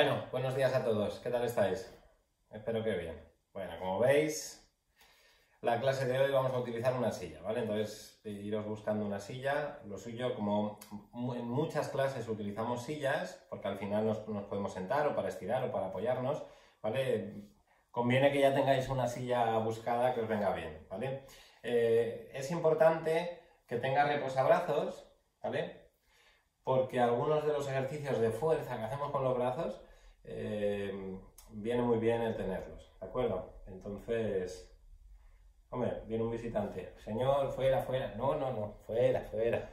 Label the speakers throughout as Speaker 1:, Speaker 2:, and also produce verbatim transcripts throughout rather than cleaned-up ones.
Speaker 1: Bueno, buenos días a todos. ¿Qué tal estáis? Espero que bien. Bueno, como veis, la clase de hoy vamos a utilizar una silla, ¿vale? Entonces, iros buscando una silla. Lo suyo, como en muchas clases utilizamos sillas, porque al final nos, nos podemos sentar o para estirar o para apoyarnos, ¿vale? Conviene que ya tengáis una silla buscada que os venga bien, ¿vale? Eh, es importante que tenga reposabrazos, ¿vale? Porque algunos de los ejercicios de fuerza que hacemos con los brazos eh, viene muy bien el tenerlos, ¿de acuerdo? Entonces, hombre, viene un visitante, señor, fuera, fuera, no, no, no, fuera, fuera.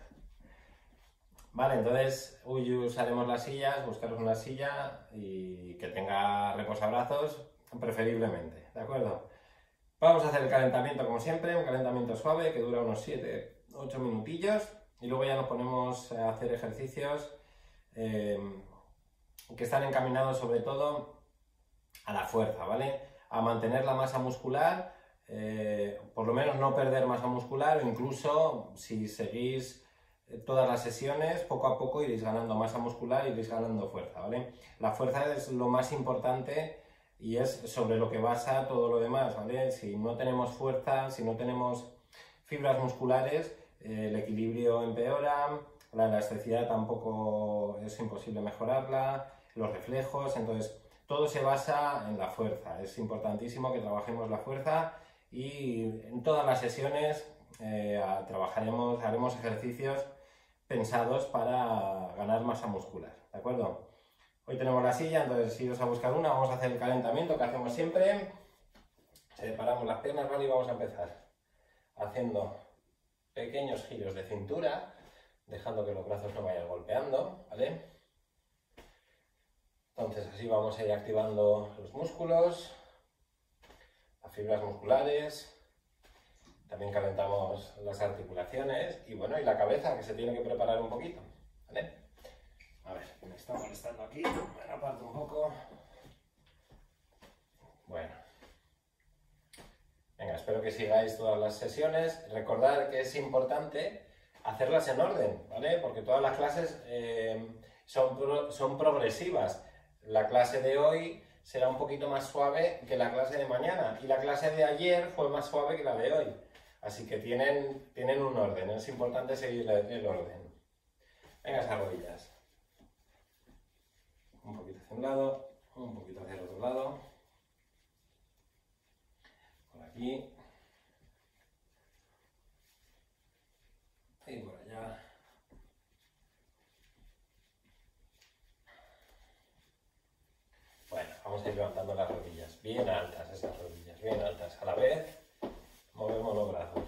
Speaker 1: Vale, entonces hoy usaremos las sillas, buscaros una silla y que tenga reposabrazos, preferiblemente, ¿de acuerdo? Vamos a hacer el calentamiento como siempre, un calentamiento suave que dura unos siete ocho minutillos. Y luego ya nos ponemos a hacer ejercicios eh, que están encaminados sobre todo a la fuerza, ¿vale? A mantener la masa muscular, eh, por lo menos no perder masa muscular, o incluso si seguís todas las sesiones, poco a poco iréis ganando masa muscular y iréis ganando fuerza, ¿vale? La fuerza es lo más importante y es sobre lo que basa todo lo demás, ¿vale? Si no tenemos fuerza, si no tenemos fibras musculares, el equilibrio empeora, la elasticidad tampoco es imposible mejorarla, los reflejos, entonces todo se basa en la fuerza. Es importantísimo que trabajemos la fuerza y en todas las sesiones eh, trabajaremos, haremos ejercicios pensados para ganar masa muscular, ¿de acuerdo? Hoy tenemos la silla, entonces iros a buscar una, vamos a hacer el calentamiento que hacemos siempre. Separamos las piernas, ¿vale? Y vamos a empezar haciendo pequeños giros de cintura, dejando que los brazos no vayan golpeando, ¿vale? Entonces así vamos a ir activando los músculos, las fibras musculares, también calentamos las articulaciones y bueno, y la cabeza que se tiene que preparar un poquito, ¿vale? A ver, me está molestando aquí, me aparto un poco. Bueno. Venga, espero que sigáis todas las sesiones. Recordad que es importante hacerlas en orden, ¿vale? Porque todas las clases eh, son, pro, son progresivas. La clase de hoy será un poquito más suave que la clase de mañana y la clase de ayer fue más suave que la de hoy. Así que tienen, tienen un orden, es importante seguir el orden. Venga, esas rodillas. Un poquito hacia un lado, un poquito hacia el otro lado. Por aquí. Y por allá. Bueno, vamos a ir levantando las rodillas, bien altas esas rodillas, bien altas. A la vez, movemos los brazos.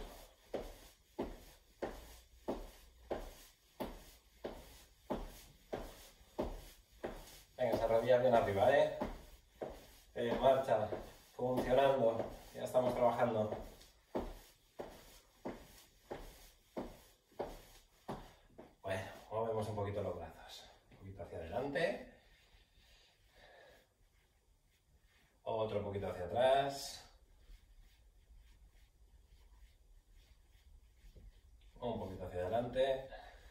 Speaker 1: Venga, esas rodillas bien arriba, ¿eh? En marcha, funcionando, ya estamos trabajando. Bueno, movemos un poquito los brazos, un poquito hacia adelante. Otro poquito hacia atrás. Un poquito hacia adelante.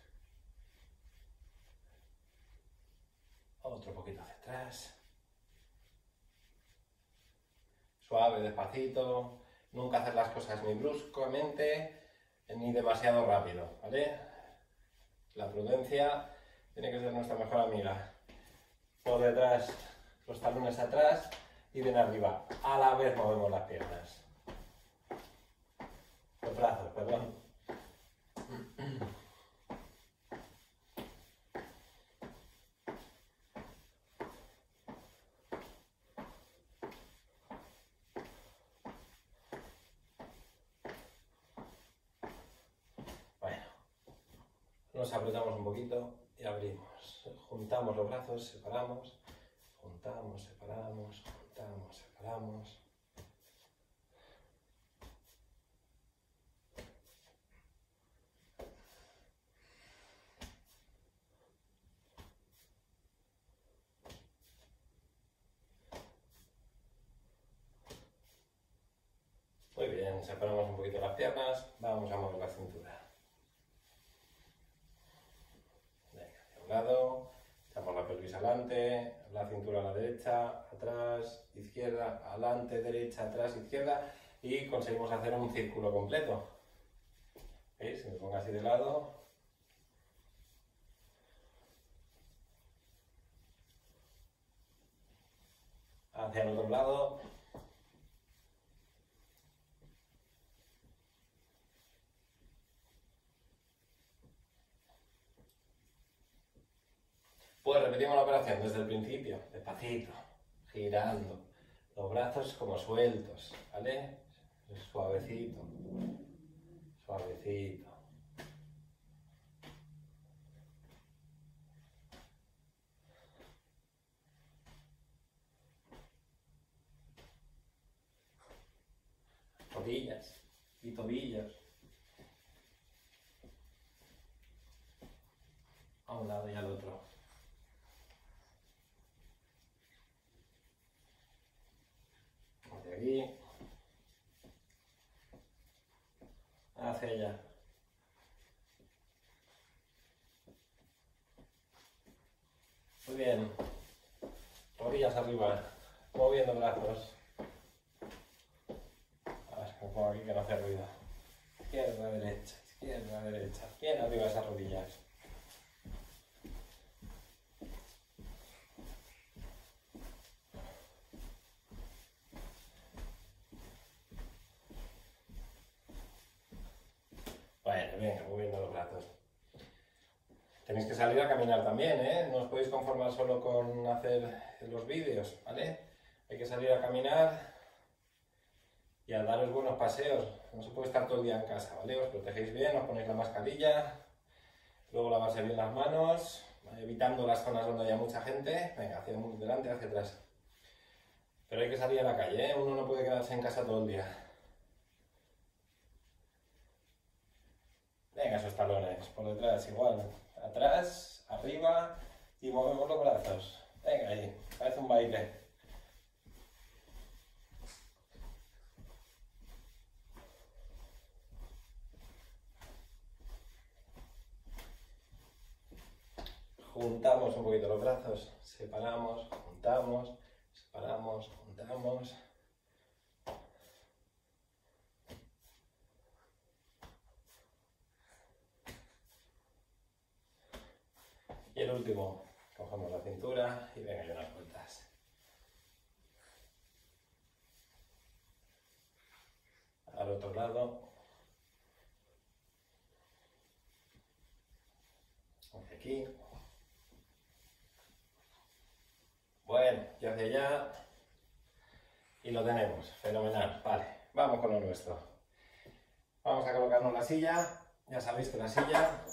Speaker 1: Otro poquito hacia atrás. Suave, despacito. Nunca hacer las cosas ni bruscamente ni demasiado rápido, ¿vale? La prudencia tiene que ser nuestra mejor amiga. Por detrás, los talones atrás y bien arriba. A la vez movemos las piernas. Los brazos, perdón. Bueno, nos apretamos un poquito y abrimos. Juntamos los brazos, separamos. Juntamos, separamos, juntamos, separamos. Muy bien, separamos un poquito las piernas, vamos a mover la cintura. Venga, hacia un lado, echamos la pelvis adelante, adelante, la cintura a la derecha, atrás, izquierda, adelante, derecha, atrás, izquierda, y conseguimos hacer un círculo completo. ¿Veis? Si me pongo así de lado. Hacia el otro lado. Pues repetimos la operación desde el principio, despacito, girando, los brazos como sueltos, ¿vale? Suavecito, suavecito. Rodillas y tobillos. A un lado y al otro. De aquí. Hacia allá. Muy bien. Rodillas arriba. Moviendo brazos. A ver, me pongo aquí que no hace ruido. Izquierda, derecha, izquierda, derecha. Bien arriba esas rodillas. Bueno, venga, moviendo los brazos. Tenéis que salir a caminar también, ¿eh? No os podéis conformar solo con hacer los vídeos, ¿vale? Hay que salir a caminar y a daros buenos paseos. No se puede estar todo el día en casa, ¿vale? Os protegéis bien, os ponéis la mascarilla, luego lavarse bien las manos, evitando las zonas donde haya mucha gente. Venga, hacia delante, hacia atrás. Pero hay que salir a la calle, ¿eh? Uno no puede quedarse en casa todo el día. Venga, esos talones, por detrás igual. Atrás, arriba y movemos los brazos. Venga, ahí, parece un baile. Juntamos un poquito los brazos, separamos, juntamos, separamos, juntamos. Y el último, cogemos la cintura y venga, y unas vueltas. Al otro lado. Hacia aquí. Bueno, y hacia allá. Y lo tenemos, fenomenal. Vale, vamos con lo nuestro. Vamos a colocarnos la silla. Ya sabéis que la silla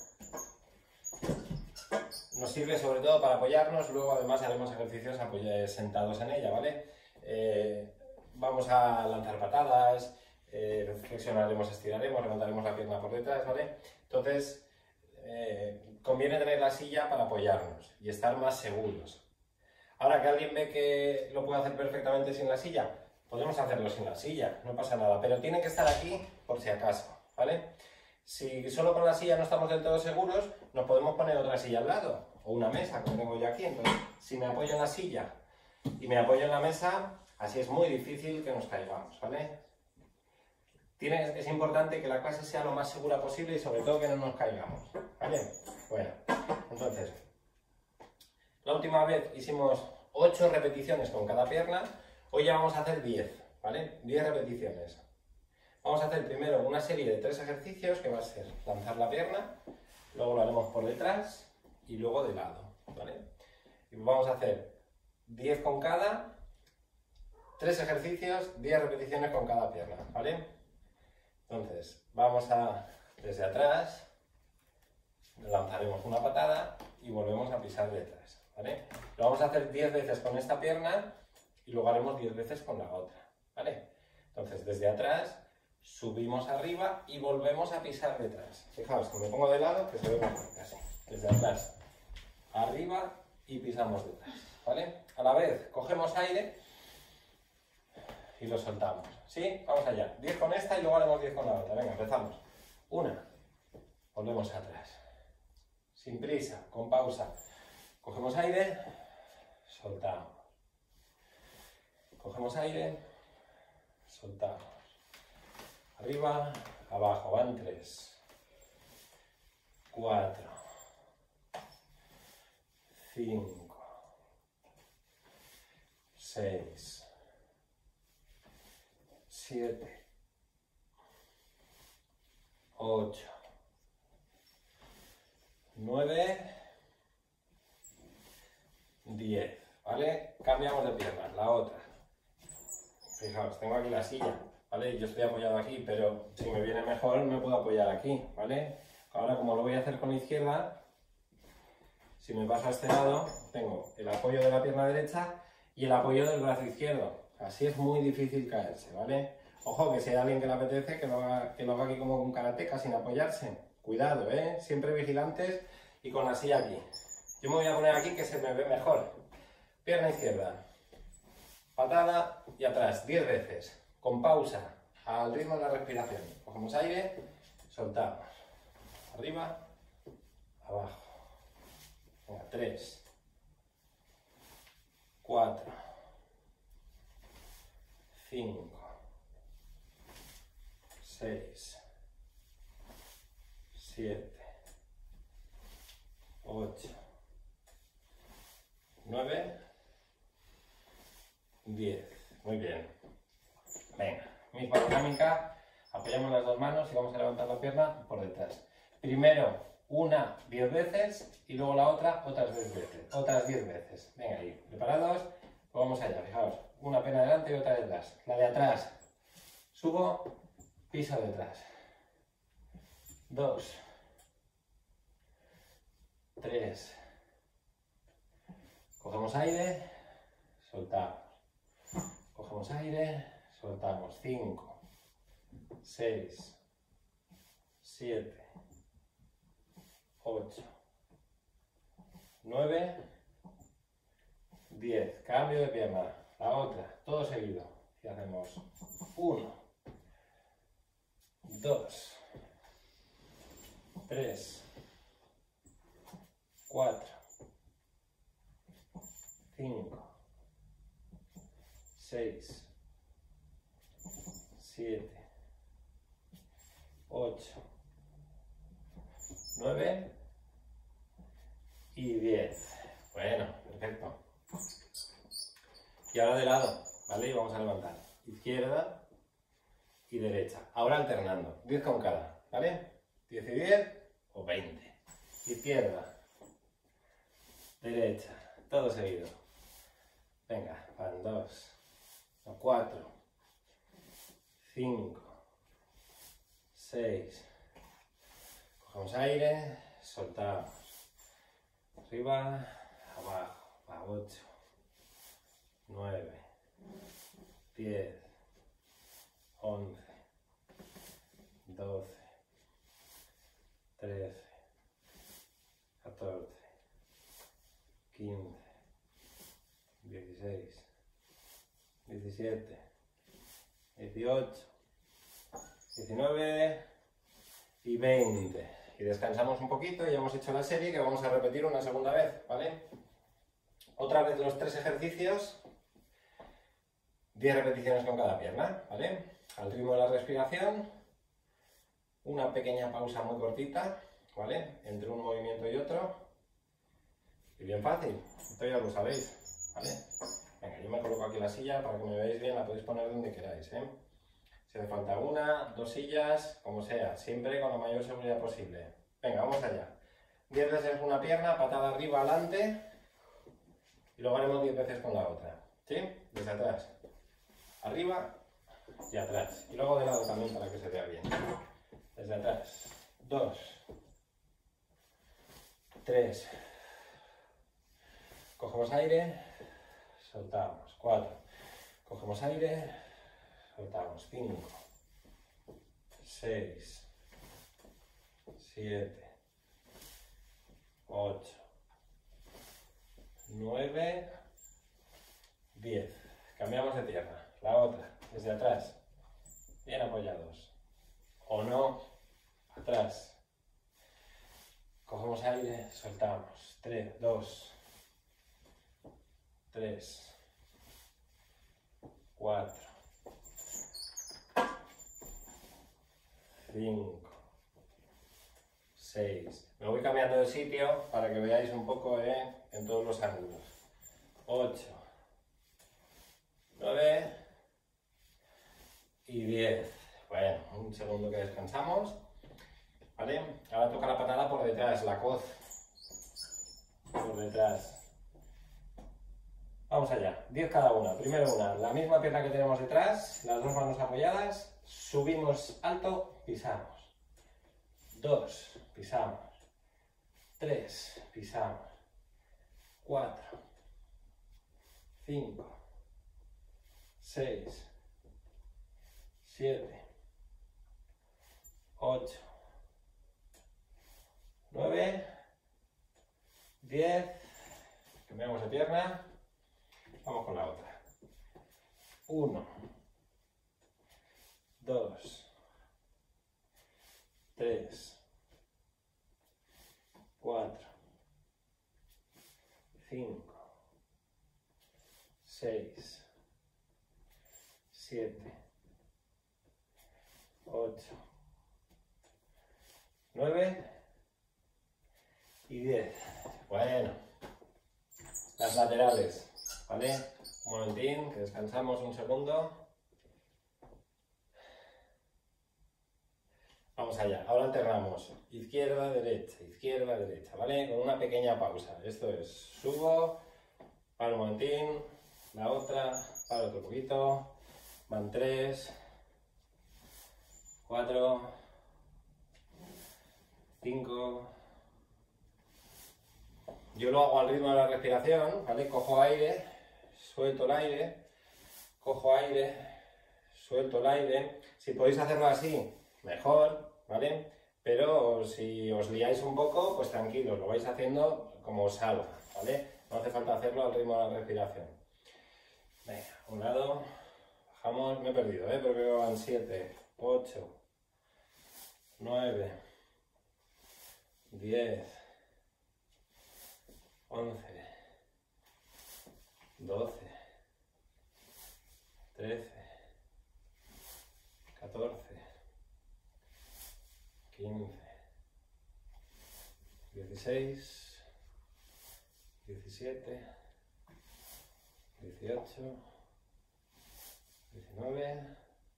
Speaker 1: nos sirve sobre todo para apoyarnos, luego además haremos ejercicios sentados en ella, ¿vale? Eh, vamos a lanzar patadas, eh, flexionaremos, estiraremos, levantaremos la pierna por detrás, ¿vale? Entonces, eh, conviene tener la silla para apoyarnos y estar más seguros. Ahora que alguien ve que lo puede hacer perfectamente sin la silla, podemos hacerlo sin la silla, no pasa nada, pero tiene que estar aquí por si acaso, ¿vale? Si solo con la silla no estamos del todo seguros, nos podemos poner otra silla al lado, o una mesa, como tengo yo aquí. Entonces, si me apoyo en la silla y me apoyo en la mesa, así es muy difícil que nos caigamos, ¿vale? Tiene, es importante que la clase sea lo más segura posible y sobre todo que no nos caigamos, ¿vale? Bueno, entonces, la última vez hicimos ocho repeticiones con cada pierna, hoy ya vamos a hacer diez, ¿vale? diez repeticiones. Vamos a hacer primero una serie de tres ejercicios que va a ser lanzar la pierna, luego lo haremos por detrás y luego de lado, ¿vale? Y vamos a hacer diez con cada, tres ejercicios, diez repeticiones con cada pierna, ¿vale? Entonces, vamos a, desde atrás, lanzaremos una patada y volvemos a pisar detrás, ¿vale? Lo vamos a hacer diez veces con esta pierna y luego haremos diez veces con la otra, ¿vale? Entonces, desde atrás, subimos arriba y volvemos a pisar detrás. Fijaos que me pongo de lado, que se ve mejor, casi. Desde atrás, arriba y pisamos detrás, ¿vale? A la vez, cogemos aire y lo soltamos, ¿sí? Vamos allá. diez con esta y luego haremos diez con la otra. Venga, empezamos. Una. Volvemos atrás. Sin prisa, con pausa. Cogemos aire, soltamos. Cogemos aire, soltamos. Arriba, abajo, van tres, cuatro, cinco, seis, siete, ocho, nueve, diez, ¿vale? Cambiamos de piernas, la otra. Fijaos, tengo aquí la silla, ¿vale? Yo estoy apoyado aquí, pero si me viene mejor me puedo apoyar aquí, ¿vale? Ahora, como lo voy a hacer con la izquierda, si me paso a este lado, tengo el apoyo de la pierna derecha y el apoyo del brazo izquierdo. Así es muy difícil caerse, ¿vale? Ojo, que si hay alguien que le apetece, que lo haga, que lo haga aquí como un karateca, sin apoyarse. Cuidado, ¿eh? Siempre vigilantes y con la silla aquí. Yo me voy a poner aquí que se me ve mejor. Pierna izquierda. Patada y atrás, diez veces, con pausa, al ritmo de la respiración. Cogemos aire, soltamos. Arriba, abajo. Venga, tres, cuatro, cinco, seis, siete, ocho, nueve, diez. Muy bien. Venga, misma dinámica. Apoyamos las dos manos y vamos a levantar la pierna por detrás. Primero una diez veces y luego la otra otras diez veces. Otras diez veces. Venga, ahí. ¿Preparados? Pues vamos allá. Fijaos. Una pierna delante y otra detrás. La de atrás. Subo, piso detrás. Dos. Tres. Cogemos aire. Soltamos. Cogemos aire, soltamos. cinco, seis, siete, ocho, nueve, diez. Cambio de pierna. La otra, todo seguido. Y hacemos uno, dos, tres, cuatro, cinco, seis, siete, ocho, nueve y diez. Bueno, perfecto. Y ahora de lado, ¿vale? Y vamos a levantar. Izquierda y derecha. Ahora alternando. diez con cada, ¿vale? diez y diez o veinte. Izquierda, derecha, todo seguido. Venga, van dos. cuatro, cinco, seis, cogemos aire, soltamos, arriba, abajo, a ocho, nueve, diez, once, doce, trece, catorce, quince, dieciséis, diecisiete, dieciocho, diecinueve y veinte. Y descansamos un poquito y ya hemos hecho la serie que vamos a repetir una segunda vez, ¿vale? Otra vez los tres ejercicios, diez repeticiones con cada pierna, ¿vale? Al ritmo de la respiración, una pequeña pausa muy cortita, ¿vale? Entre un movimiento y otro. Y bien fácil, esto ya lo sabéis, ¿vale? Venga, yo me coloco aquí la silla para que me veáis bien, la podéis poner donde queráis, ¿eh? Si hace falta una, dos sillas, como sea, siempre con la mayor seguridad posible. Venga, vamos allá. diez veces una pierna, patada arriba, adelante, y luego haremos diez veces con la otra, ¿sí? Desde atrás, arriba y atrás. Y luego de lado también para que se vea bien. Desde atrás, dos, tres, cogemos aire, soltamos, cuatro, cogemos aire, soltamos, cinco, seis, siete, ocho, nueve, diez. Cambiamos de pierna, la otra, desde atrás, bien apoyados, o no, atrás, cogemos aire, soltamos, tres, dos, tres, cuatro, cinco, seis. Me voy cambiando de sitio para que veáis un poco eh, en todos los ángulos. ocho, nueve y diez. Bueno, un segundo que descansamos. ¿Vale? Ahora toca la patada por detrás, la coz. Por detrás. Vamos allá, diez cada una. Primero una, la misma pierna que tenemos detrás, las dos manos apoyadas, subimos alto, pisamos. Dos, pisamos. Tres, pisamos. Cuatro. Cinco. Seis. Siete. Ocho. Nueve. Diez. Cambiamos de pierna. Vamos con la otra. Uno, dos, tres, cuatro, cinco, seis, siete, ocho, nueve y diez. Bueno, las laterales. ¿Vale? Un momentín, que descansamos un segundo. Vamos allá. Ahora alternamos izquierda, derecha, izquierda, derecha, ¿vale? Con una pequeña pausa. Esto es, subo, paro un momentín, la otra, paro otro poquito, van tres, cuatro, cinco. Yo lo hago al ritmo de la respiración, ¿vale? Cojo aire, suelto el aire, cojo aire, suelto el aire. Si podéis hacerlo así, mejor, ¿vale? Pero si os liáis un poco, pues tranquilos, lo vais haciendo como os salga, ¿vale? No hace falta hacerlo al ritmo de la respiración. Venga, un lado, bajamos, me he perdido, ¿eh? Pero creo que van siete, ocho, nueve, diez, once, doce, trece, catorce, quince, dieciséis, diecisiete, dieciocho, diecinueve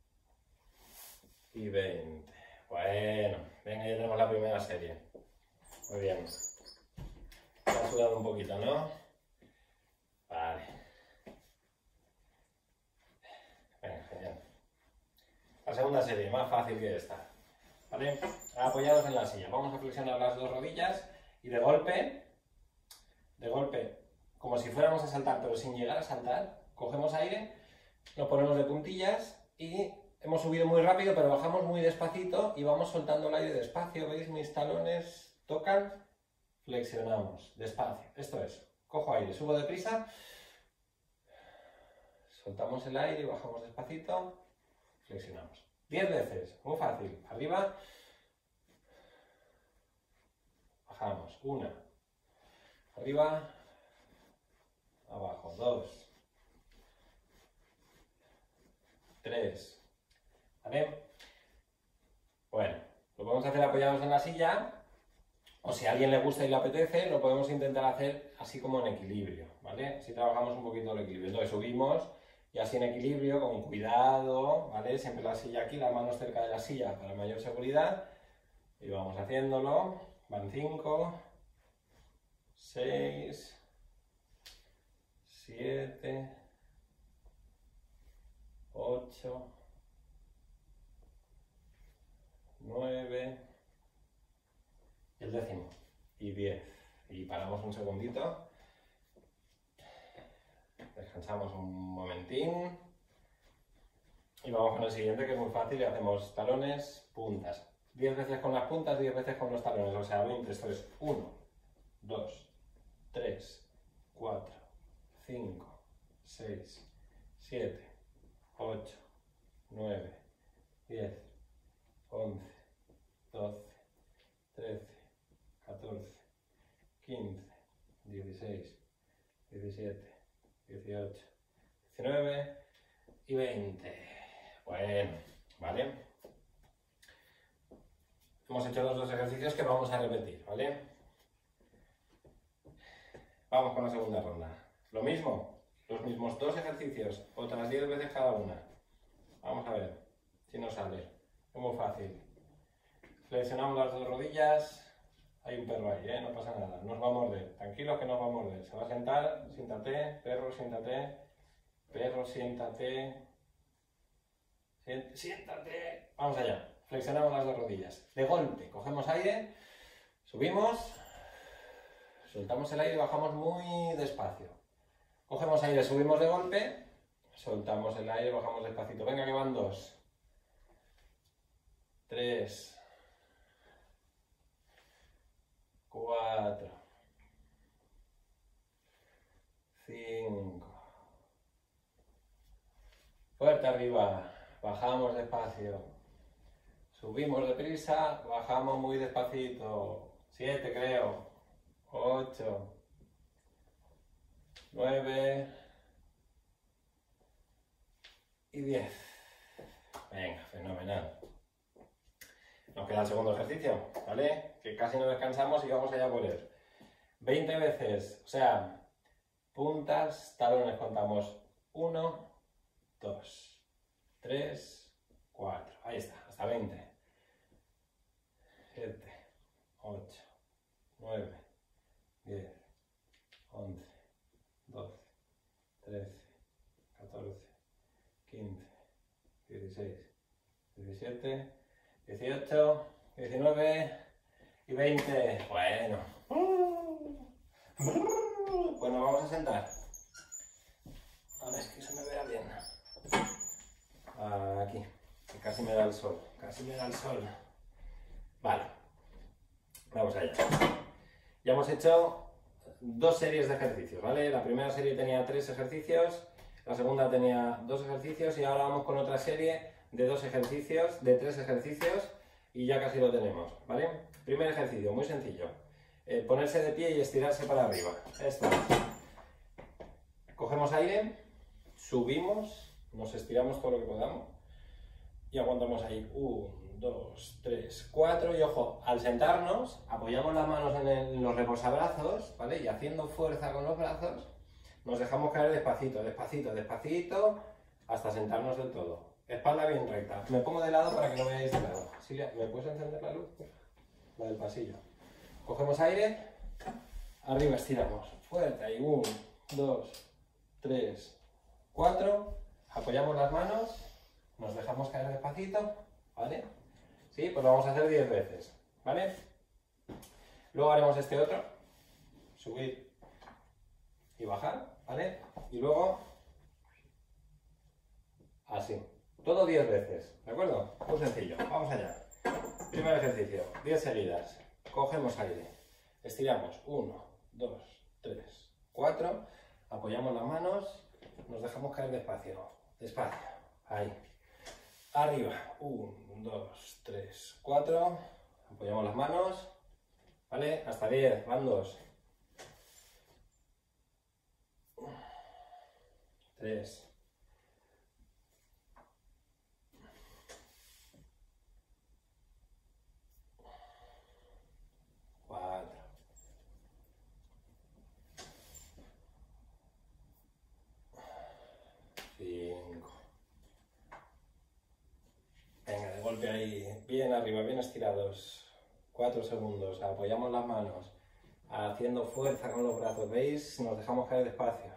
Speaker 1: y veinte. Bueno, venga, ya tenemos la primera serie. Muy bien. Ha sudado un poquito, ¿no? Vale. Venga, genial. La segunda serie, más fácil que esta. ¿Vale? Apoyados en la silla. Vamos a flexionar las dos rodillas y de golpe, de golpe, como si fuéramos a saltar, pero sin llegar a saltar, cogemos aire, nos ponemos de puntillas y hemos subido muy rápido, pero bajamos muy despacito y vamos soltando el aire despacio. ¿Veis? Mis talones tocan, flexionamos, despacio. Esto es, cojo aire, subo deprisa, soltamos el aire y bajamos despacito, flexionamos. diez veces, muy fácil. Arriba, bajamos. Una, arriba, abajo. Dos, tres. ¿Vale? Bueno, lo podemos hacer apoyados en la silla. O si a alguien le gusta y le apetece, lo podemos intentar hacer así como en equilibrio, ¿vale? Así trabajamos un poquito el equilibrio. Entonces subimos y así en equilibrio, con cuidado, ¿vale? Siempre la silla aquí, las manos cerca de la silla para mayor seguridad. Y vamos haciéndolo. Van cinco, seis, siete, ocho, nueve... y el décimo, y diez. Y paramos un segundito, descansamos un momentín y vamos con el siguiente, que es muy fácil, y hacemos talones, puntas. diez veces con las puntas, diez veces con los talones, o sea, veinte. Esto es uno, dos, tres, cuatro, cinco, seis, siete, ocho, nueve, diez, once, doce, trece, catorce, quince, dieciséis, diecisiete, dieciocho, diecinueve y veinte. Bueno, ¿vale? Hemos hecho los dos ejercicios que vamos a repetir, ¿vale? Vamos con la segunda ronda. Lo mismo, los mismos dos ejercicios, otras diez veces cada una. Vamos a ver si nos sale. Es muy fácil. Flexionamos las dos rodillas. Hay un perro ahí, ¿eh? No pasa nada. Nos va a morder. Tranquilos que nos va a morder. Se va a sentar. Siéntate. Perro, siéntate. Perro, siéntate. Siéntate. Vamos allá. Flexionamos las dos rodillas. De golpe, cogemos aire. Subimos. Soltamos el aire y bajamos muy despacio. Cogemos aire, subimos de golpe. Soltamos el aire, bajamos despacito. Venga, que van dos. Tres. Cuatro. Cinco. Fuerte arriba. Bajamos despacio. Subimos deprisa. Bajamos muy despacito. Siete, creo. Ocho. Nueve. Y diez. Venga, fenomenal. Nos queda el segundo ejercicio, ¿vale? Que casi no descansamos y vamos allá por él. veinte veces, o sea, puntas, talones, contamos uno, dos, tres, cuatro. Ahí está, hasta veinte. siete, ocho, nueve, diez, once, doce, trece, catorce, quince, dieciséis, diecisiete, dieciocho, diecinueve y veinte. Bueno. Bueno, vamos a sentar. A ver, que se me vea bien. Aquí, que casi me da el sol. Casi me da el sol. Vale. Vamos allá. Ya hemos hecho dos series de ejercicios, ¿vale? La primera serie tenía tres ejercicios. La segunda tenía dos ejercicios y ahora vamos con otra serie de dos ejercicios, de tres ejercicios y ya casi lo tenemos, ¿vale? Primer ejercicio, muy sencillo. Eh, ponerse de pie y estirarse para arriba. Esto. Cogemos aire, subimos, nos estiramos todo lo que podamos y aguantamos ahí. uno, dos, tres, cuatro y ojo, al sentarnos apoyamos las manos en, el, en los reposabrazos, ¿vale? Y haciendo fuerza con los brazos nos dejamos caer despacito, despacito, despacito, hasta sentarnos del todo. Espalda bien recta. Me pongo de lado para que no veáis de lado. Silvia, ¿me puedes encender la luz? La del pasillo. Cogemos aire, arriba estiramos. Fuerte, ahí. uno, dos, tres, cuatro. Apoyamos las manos, nos dejamos caer despacito, ¿vale? Sí, pues lo vamos a hacer diez veces, ¿vale? Luego haremos este otro. Subir y bajar, ¿vale? Y luego, así. Todo diez veces, ¿de acuerdo? Muy sencillo. Vamos allá. Primer ejercicio, diez seguidas. Cogemos aire. Estiramos. uno, dos, tres, cuatro. Apoyamos las manos. Nos dejamos caer despacio. Despacio. Ahí. Arriba. uno, dos, tres, cuatro. Apoyamos las manos. ¿Vale? Hasta diez. Van dos. tres. cuatro. cinco. Venga, de golpe ahí, bien arriba, bien estirados. cuatro segundos, apoyamos las manos, haciendo fuerza con los brazos, ¿veis? Nos dejamos caer despacio.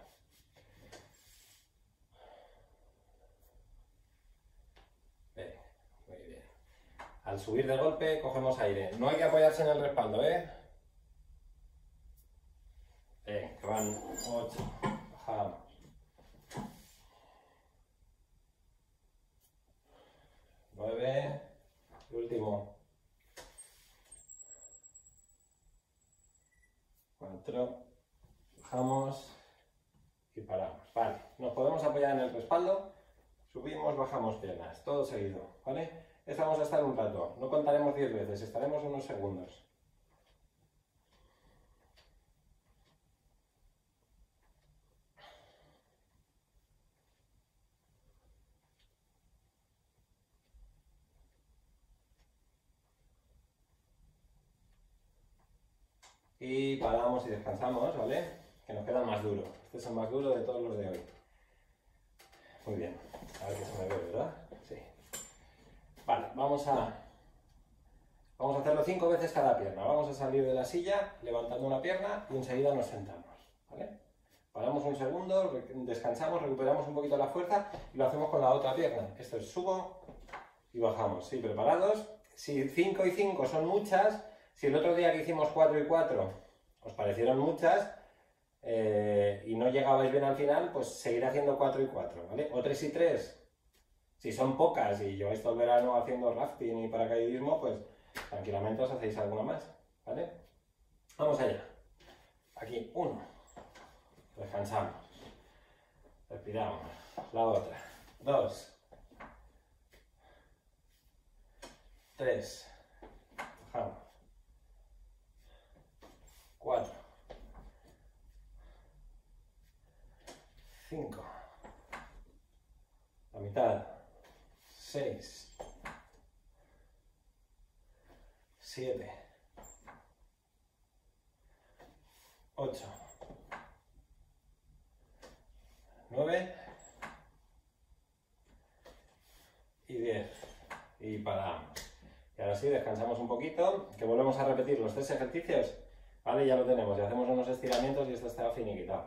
Speaker 1: Venga, muy bien. Al subir de golpe, cogemos aire. No hay que apoyarse en el respaldo, ¿eh? Venga, que van ocho. Bajamos. nueve. Y último. cuatro. Bajamos y paramos. Vale, nos podemos apoyar en el respaldo. Subimos, bajamos piernas. Todo seguido, ¿vale? Esta vamos a estar un rato. No contaremos diez veces, estaremos unos segundos. Y paramos y descansamos, ¿vale? Que nos queda más duro. Este es el más duro de todos los de hoy. Muy bien. A ver que se me ve, ¿verdad? Sí. Vale, vamos a... Vamos a hacerlo cinco veces cada pierna. Vamos a salir de la silla levantando una pierna y enseguida nos sentamos, ¿vale? Paramos un segundo, descansamos, recuperamos un poquito la fuerza y lo hacemos con la otra pierna. Esto es subo y bajamos. ¿Sí? ¿Preparados? Si cinco y cinco son muchas, si el otro día que hicimos cuatro y cuatro os parecieron muchas eh, y no llegabais bien al final, pues seguir haciendo cuatro y cuatro, ¿vale? O tres y tres. Si son pocas y lleváis todo el verano haciendo rafting y paracaidismo, pues tranquilamente os hacéis alguna más, ¿vale? Vamos allá. Aquí, uno. Descansamos. Respiramos. La otra. Dos. Tres. Bajamos. Cuatro. Cinco. La mitad. Seis. Siete. Ocho. Nueve. Y diez. Y paramos. Y ahora sí, descansamos un poquito, que volvemos a repetir los tres ejercicios. Vale, ya lo tenemos. Ya hacemos unos estiramientos y esto está finiquitado.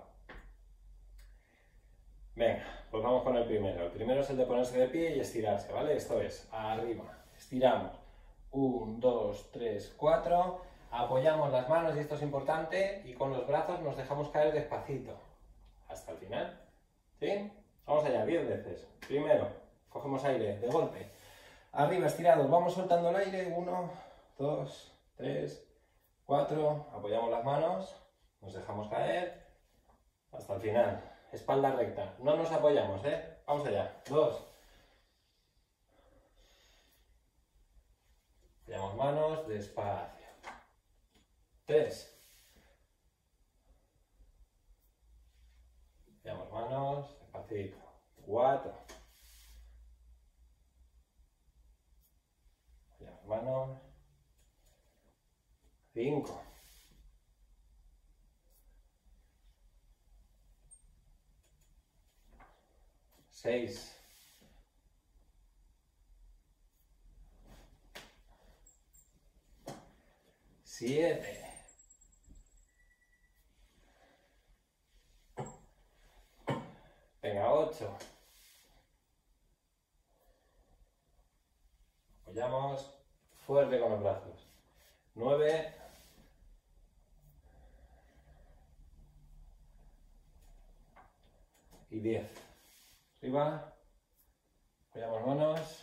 Speaker 1: Venga, pues vamos con el primero. El primero es el de ponerse de pie y estirarse, ¿vale? Esto es, arriba, estiramos. uno, dos, tres, cuatro. Apoyamos las manos, y esto es importante, y con los brazos nos dejamos caer despacito. Hasta el final. ¿Sí? Vamos allá, diez veces. Primero, cogemos aire, de golpe. Arriba, estirados, vamos soltando el aire. uno, dos, tres, cuatro. Apoyamos las manos, nos dejamos caer. Hasta el final. Espalda recta. No nos apoyamos, ¿eh? Vamos allá. Dos. Apoyamos manos, despacio. Tres. Apoyamos manos, despacito. Cuatro. Apoyamos manos. Cinco. Seis. Siete. Venga, ocho. Apoyamos fuerte con los brazos. Nueve. Y diez. Arriba. Apoyamos manos.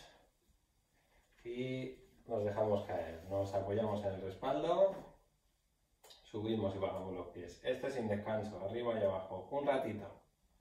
Speaker 1: Y nos dejamos caer. Nos apoyamos en el respaldo. Subimos y bajamos los pies. Este sin descanso. Arriba y abajo. Un ratito.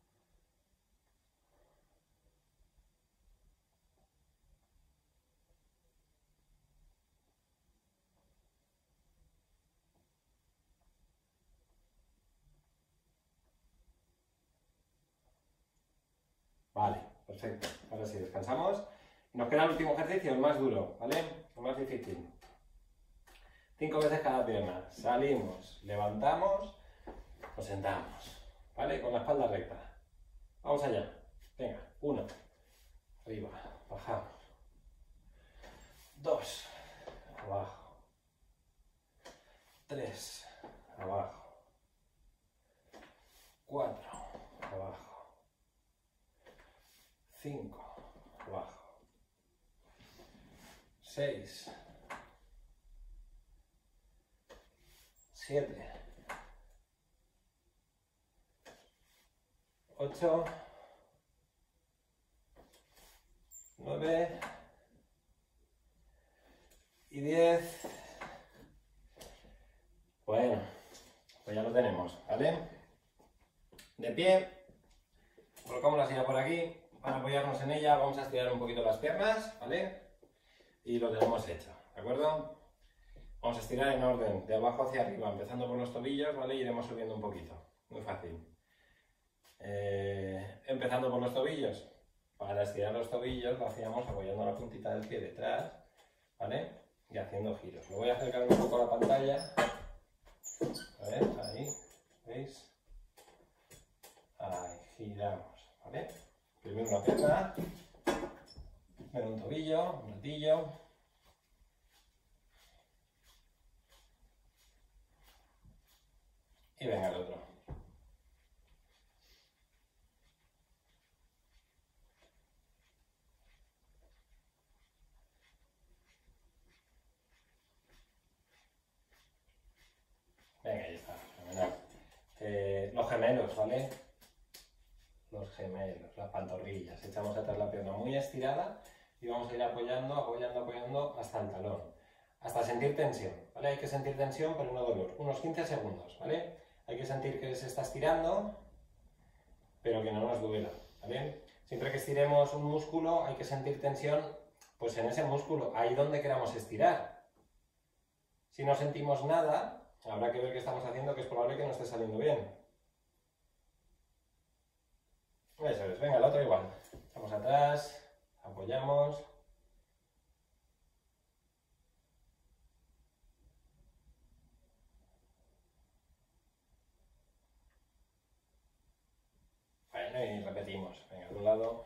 Speaker 1: Vale, perfecto. Ahora sí, descansamos. Nos queda el último ejercicio, el más duro, ¿vale? El más difícil. Cinco veces cada pierna. Salimos, levantamos, nos sentamos, ¿vale? Con la espalda recta. Vamos allá. Venga, uno. Arriba, bajamos. Dos, abajo. Tres, abajo. Cuatro, abajo. Cinco, abajo. Seis. Siete. Ocho. Nueve. Y diez. Bueno, pues ya lo tenemos, ¿vale? De pie. Colocamos la silla por aquí. Para apoyarnos en ella vamos a estirar un poquito las piernas, ¿vale? Y lo tenemos hecho, ¿de acuerdo? Vamos a estirar en orden, de abajo hacia arriba, empezando por los tobillos, ¿vale? Y iremos subiendo un poquito, muy fácil. Eh, empezando por los tobillos. Para estirar los tobillos lo hacíamos apoyando la puntita del pie detrás, ¿vale? Y haciendo giros. Lo voy a acercar un poco a la pantalla A ver, ahí, ¿veis? Ahí, giramos, ¿vale? Primero una pierna, luego un tobillo, un ratillo. Y venga el otro. Venga, ahí está, fenomenal. Eh, los gemelos, ¿vale? Los gemelos, las pantorrillas. Echamos atrás la pierna muy estirada y vamos a ir apoyando, apoyando, apoyando hasta el talón. Hasta sentir tensión, ¿vale? Hay que sentir tensión, pero no dolor. Unos quince segundos, ¿vale? Hay que sentir que se está estirando, pero que no nos duela, ¿vale? Siempre que estiremos un músculo hay que sentir tensión, pues en ese músculo, ahí donde queramos estirar. Si no sentimos nada, habrá que ver qué estamos haciendo, que es probable que no esté saliendo bien. Eso es, venga, el otro igual. Vamos atrás, apoyamos. Bueno, y repetimos. Venga, de un lado.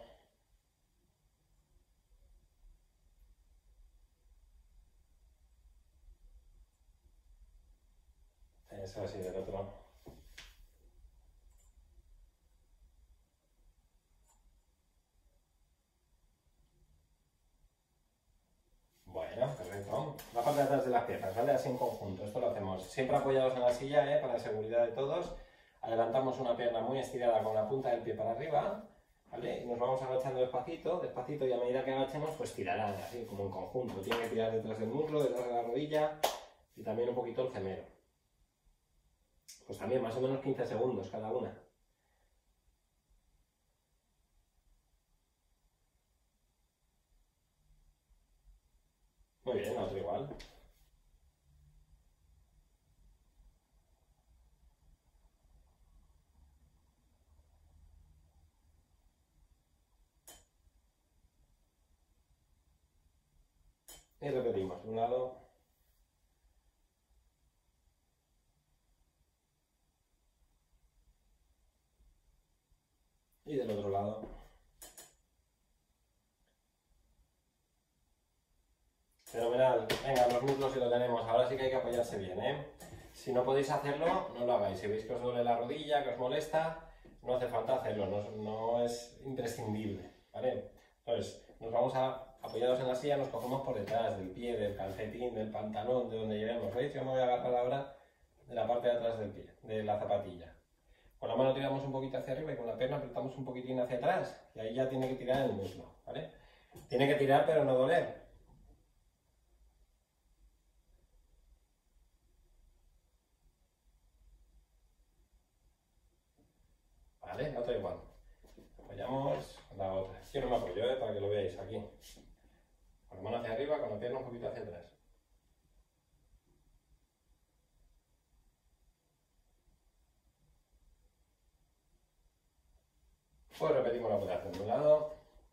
Speaker 1: Eso así, del otro. Bueno, perfecto. La parte de atrás de las piernas, ¿vale? Así en conjunto. Esto lo hacemos siempre apoyados en la silla, ¿eh? Para la seguridad de todos. Adelantamos una pierna muy estirada con la punta del pie para arriba, ¿vale? Y nos vamos agachando despacito, despacito, y a medida que agachemos, pues tirarán, así como en conjunto. Tiene que tirar detrás del muslo, detrás de la rodilla y también un poquito el gemelo. Pues también más o menos quince segundos cada una. Muy bien, otro igual. Y repetimos, de un lado. Y del otro lado. Fenomenal. Venga, los muslos si lo tenemos. Ahora sí que hay que apoyarse bien, ¿eh? Si no podéis hacerlo, no lo hagáis. Si veis que os duele la rodilla, que os molesta, no hace falta hacerlo. No, no es imprescindible, ¿vale? Entonces, nos vamos a, apoyados en la silla, nos cogemos por detrás del pie, del calcetín, del pantalón, de donde llevemos. ¿Veis? Yo me voy a agarrar ahora de la parte de atrás del pie, de la zapatilla. Con la mano tiramos un poquito hacia arriba y con la pierna apretamos un poquitín hacia atrás. Y ahí ya tiene que tirar el muslo, ¿vale? Tiene que tirar pero no doler. ¿Vale? La otra igual. Apoyamos la otra. Yo no me apoyo, ¿eh? Para que lo veáis aquí. Con la mano hacia arriba, con la pierna un poquito hacia atrás. Pues repetimos la operación de un lado.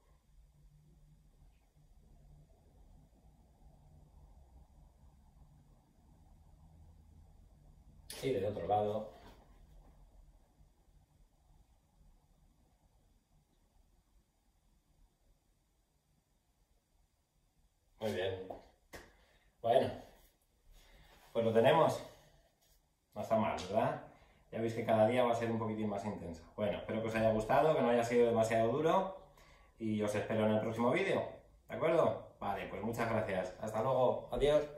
Speaker 1: Y del otro lado. Muy bien. Bueno, pues lo tenemos. No está mal, ¿verdad? Ya veis que cada día va a ser un poquitín más intenso. Bueno, espero que os haya gustado, que no haya sido demasiado duro y os espero en el próximo vídeo. ¿De acuerdo? Vale, pues muchas gracias. Hasta luego. Adiós.